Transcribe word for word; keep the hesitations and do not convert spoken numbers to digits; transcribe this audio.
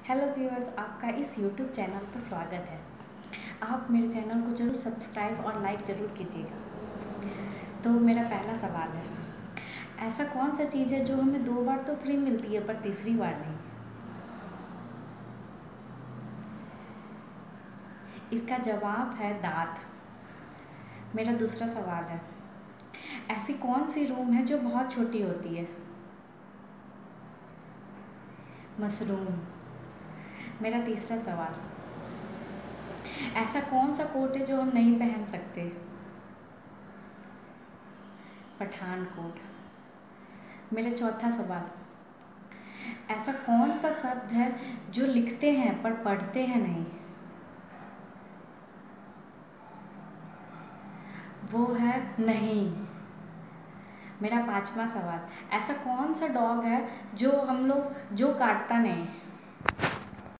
Hello viewers, आपका इस YouTube channel पर स्वागत है। आप मेरे चैनल को ज़रूर सब्सक्राइब और लाइक ज़रूर कीजिएगा। तो मेरा पहला सवाल है, ऐसा कौन सा चीज़ है जो हमें दो बार तो फ्री मिलती है पर तीसरी बार नहीं? इसका जवाब है दांत। मेरा दूसरा सवाल है, ऐसी कौन सी रूम है जो बहुत छोटी होती है? मशरूम। मेरा तीसरा सवाल, ऐसा कौन सा कोट है जो हम नहीं पहन सकते? पठानकोट। मेरा चौथा सवाल, ऐसा कौन सा शब्द है जो लिखते हैं पर पढ़ते हैं नहीं? वो है नहीं। मेरा पांचवा सवाल, ऐसा कौन सा डॉग है जो हम लोग जो काटता नहीं?